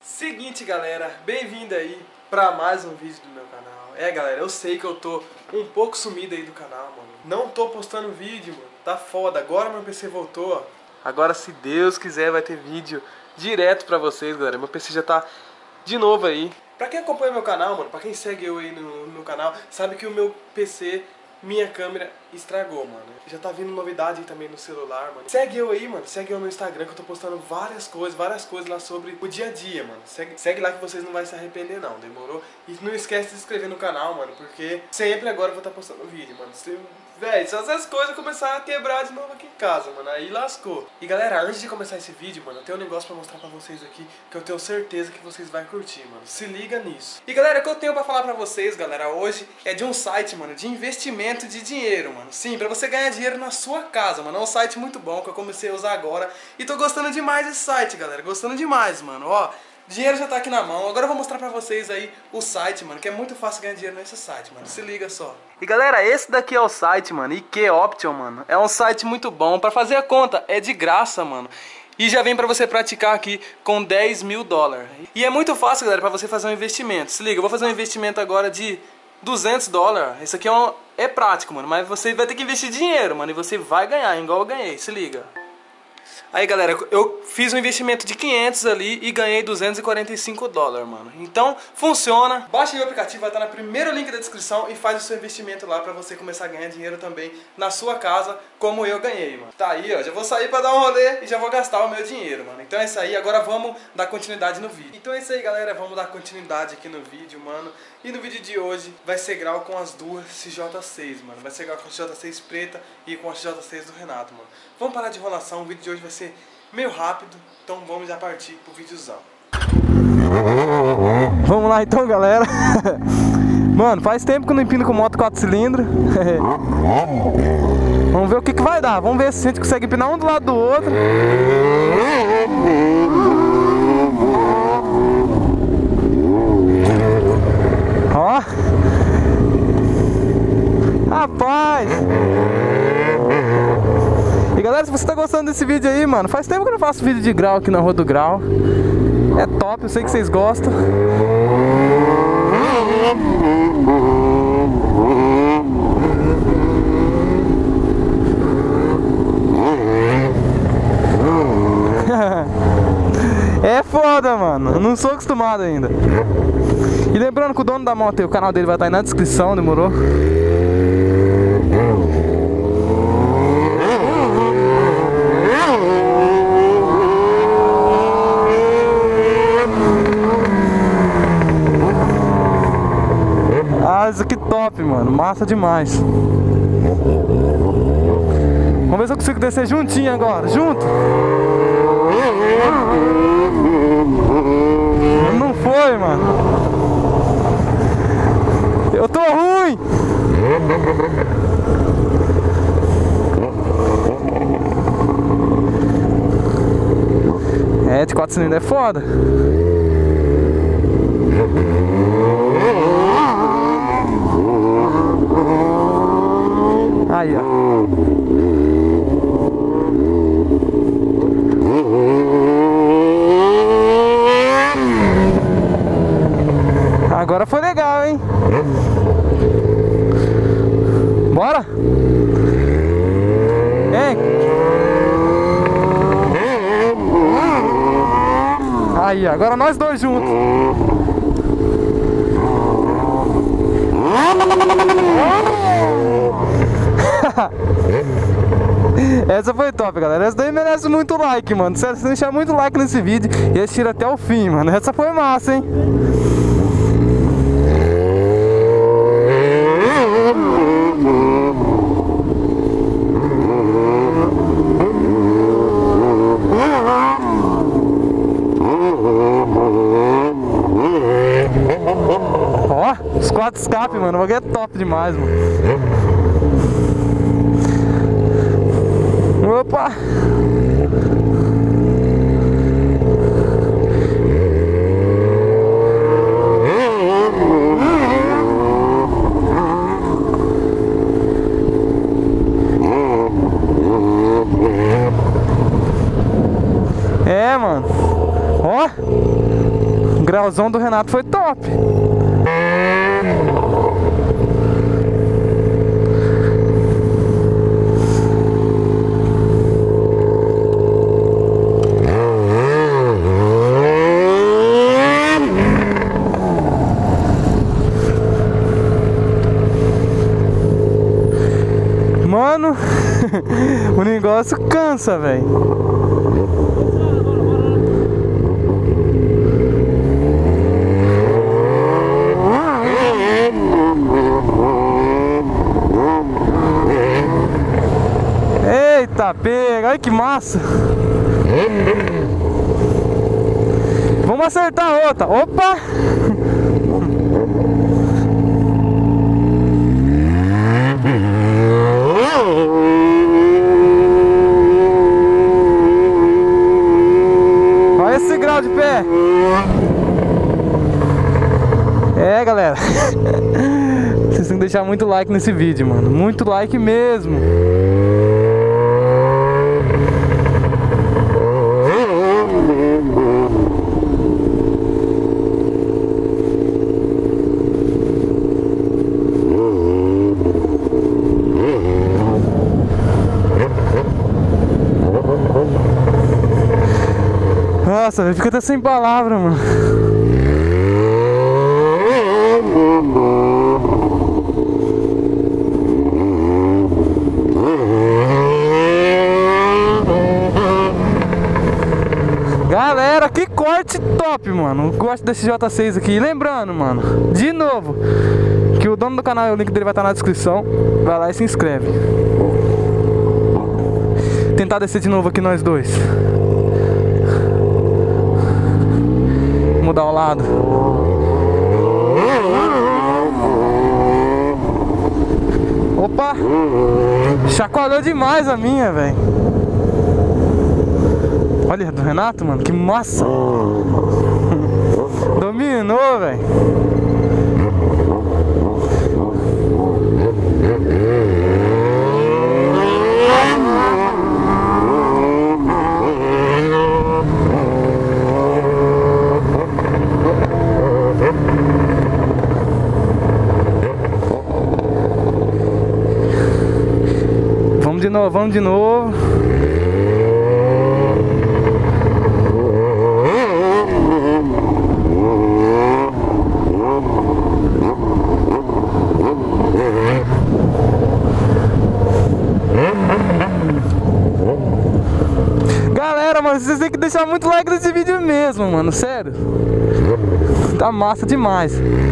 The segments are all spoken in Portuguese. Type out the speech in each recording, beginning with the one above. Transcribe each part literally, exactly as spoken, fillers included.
Seguinte, galera, bem-vindo aí pra mais um vídeo do meu canal. É, galera, eu sei que eu tô um pouco sumido aí do canal, mano. Não tô postando vídeo, mano. Tá foda. Agora meu P C voltou, ó. Agora, se Deus quiser, vai ter vídeo direto pra vocês, galera. Meu P C já tá de novo aí. Pra quem acompanha meu canal, mano, pra quem segue eu aí no, no canal, sabe que o meu P C, minha câmera estragou, mano. Já tá vindo novidade aí também no celular, mano. Segue eu aí, mano. Segue eu no Instagram que eu tô postando várias coisas, várias coisas lá sobre o dia a dia, mano. Segue, segue lá que vocês não vão se arrepender não, demorou? E não esquece de se inscrever no canal, mano, porque sempre agora eu vou estar postando vídeo, mano. Se, véi, se essas coisas começarem a quebrar de novo aqui em casa, mano, aí lascou. E galera, antes de começar esse vídeo, mano, eu tenho um negócio pra mostrar pra vocês aqui que eu tenho certeza que vocês vão curtir, mano. Se liga nisso. E galera, o que eu tenho pra falar pra vocês, galera, hoje é de um site, mano, de investimento de dinheiro, mano. Sim, pra você ganhar dinheiro na sua casa, mano. É um site muito bom que eu comecei a usar agora e tô gostando demais desse site, galera. Gostando demais, mano. Ó, dinheiro já tá aqui na mão. Agora eu vou mostrar pra vocês aí o site, mano, que é muito fácil ganhar dinheiro nesse site, mano. Se liga só. E galera, esse daqui é o site, mano, I Q Option, mano. É um site muito bom. Pra fazer a conta, é de graça, mano. E já vem pra você praticar aqui com dez mil dólares. E é muito fácil, galera, pra você fazer um investimento. Se liga, eu vou fazer um investimento agora de duzentos dólares. Isso aqui é, um, é prático, mano. Mas você vai ter que investir dinheiro, mano. E você vai ganhar, igual eu ganhei. Se liga. Aí, galera, eu fiz um investimento de quinhentos ali e ganhei duzentos e quarenta e cinco dólares, mano. Então, funciona. Baixa aí o aplicativo, vai estar no primeiro link da descrição e faz o seu investimento lá pra você começar a ganhar dinheiro também na sua casa, como eu ganhei, mano. Tá aí, ó, já vou sair pra dar um rolê e já vou gastar o meu dinheiro, mano. Então é isso aí, agora vamos dar continuidade no vídeo. Então é isso aí, galera, vamos dar continuidade aqui no vídeo, mano. E no vídeo de hoje vai ser grau com as duas C J seis, mano. Vai ser grau com a C J seis preta e com a C J seis do Renato, mano. Vamos parar de enrolação, o vídeo de hoje vai ser meio rápido, então vamos já partir pro videozão. Vamos lá então, galera. Mano, faz tempo que eu não empino com moto quatro cilindros. Vamos ver o que que vai dar. Vamos ver se a gente consegue empinar um do lado do outro. Ó. Rapaz. E galera, se você tá gostando desse vídeo aí, mano, faz tempo que eu não faço vídeo de grau aqui na Rua do Grau. É top, eu sei que vocês gostam. É foda, mano, eu não sou acostumado ainda. E lembrando que o dono da moto, o canal dele vai estar aí na descrição, demorou? Ah, isso aqui top, mano, massa demais. Vamos ver se eu consigo descer juntinho agora, junto. Não foi, mano. Eu tô ruim. É, de quatro cilindros é foda. Aí, ó. Agora foi legal, hein? Bora? Hein? Aí, agora nós dois juntos. Essa foi top, galera. Essa daí merece muito like, mano. Se você deixar muito like nesse vídeo e assistir até o fim, mano. Essa foi massa, hein? Ó, os quatro escape, mano. O bagulho é top demais, mano. Opa! É, mano. Ó. grauzão do Renato foi top. Mano, o negócio cansa, velho. Eita, pega, olha que massa. Vamos acertar outra. Opa! Olha esse grau de pé. É, galera. Vocês têm que deixar muito like nesse vídeo, mano. Muito like mesmo. Nossa, fica até sem palavra, mano. Galera, que corte top, mano. Gosto desse J seis aqui. Lembrando, mano, de novo, que o dono do canal, o link dele vai estar na descrição. Vai lá e se inscreve. Tentar descer de novo aqui nós dois. Mudar o lado. Opa! Chacoalhou demais a minha, velho. Olha, do Renato, mano, que massa! Dominou, velho. Vamos de novo, vamos de novo. Galera, mano, vocês têm que deixar muito like nesse vídeo mesmo, mano, sério. Tá massa demais.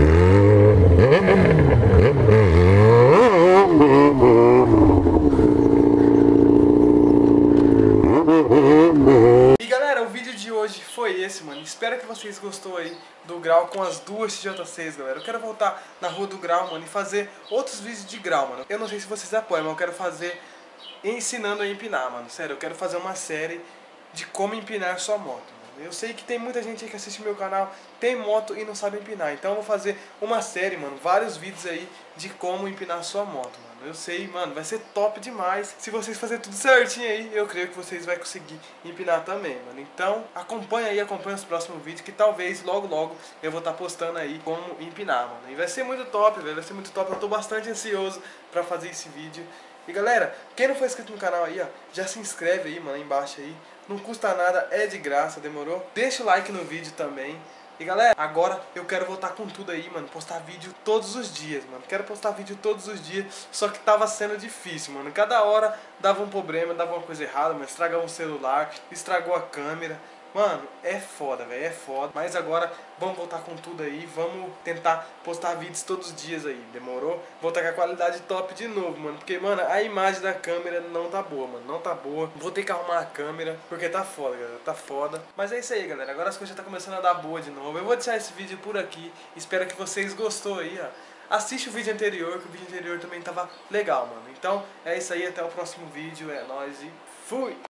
E galera, o vídeo de hoje foi esse, mano. Espero que vocês gostou aí do grau com as duas X J seis, galera. Eu quero voltar na rua do grau, mano, e fazer outros vídeos de grau, mano. Eu não sei se vocês apoiam, mas eu quero fazer ensinando a empinar, mano. Sério, eu quero fazer uma série de como empinar sua moto, mano. Eu sei que tem muita gente aí que assiste meu canal, tem moto e não sabe empinar. Então eu vou fazer uma série, mano, vários vídeos aí de como empinar sua moto, mano. Eu sei, mano, vai ser top demais. Se vocês fazerem tudo certinho aí, eu creio que vocês vão conseguir empinar também, mano. Então, acompanha aí, acompanha os próximos vídeos, que talvez logo, logo eu vou estar postando aí como empinar, mano. E vai ser muito top, velho, vai ser muito top. Eu tô bastante ansioso pra fazer esse vídeo. E galera, quem não for inscrito no canal aí, ó, já se inscreve aí, mano, aí embaixo aí. Não custa nada, é de graça, demorou? Deixa o like no vídeo também. E galera, agora eu quero voltar com tudo aí, mano, postar vídeo todos os dias, mano. Quero postar vídeo todos os dias, só que tava sendo difícil, mano. Cada hora dava um problema, dava uma coisa errada, mano. Estragou um celular, estragou a câmera. Mano, é foda, velho, é foda. Mas agora vamos voltar com tudo aí. Vamos tentar postar vídeos todos os dias aí, demorou? Voltar com a qualidade top de novo, mano. Porque, mano, a imagem da câmera não tá boa, mano. Não tá boa. Vou ter que arrumar a câmera, porque tá foda, galera. Tá foda. Mas é isso aí, galera. Agora as coisas já tá começando a dar boa de novo. Eu vou deixar esse vídeo por aqui. Espero que vocês gostou aí, ó. Assiste o vídeo anterior, que o vídeo anterior também tava legal, mano. Então, é isso aí. Até o próximo vídeo. É nóis e fui!